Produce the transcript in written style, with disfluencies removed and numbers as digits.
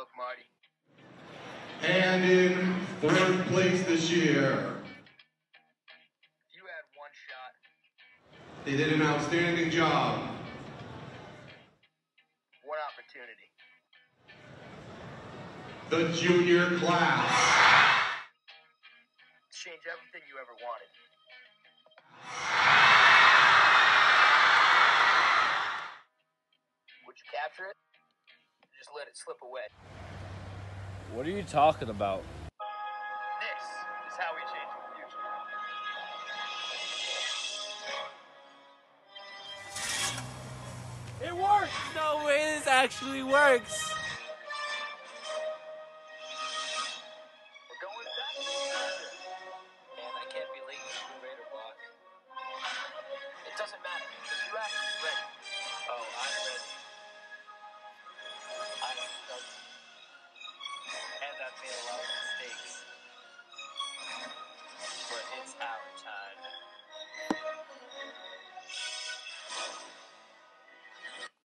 look, Marty? And in third place this year. You had one shot. They did an outstanding job. One opportunity. The junior class. Change everything you ever wanted. Would you capture it? Or just let it slip away? What are you talking about? This is how we change the future. It works! No way this actually works! We're going back to the future. And I can't be late for the Raider block. It doesn't matter, because you have to be ready. Oh, I'm ready. I'm ready. And I've made a lot of mistakes. But it's our time.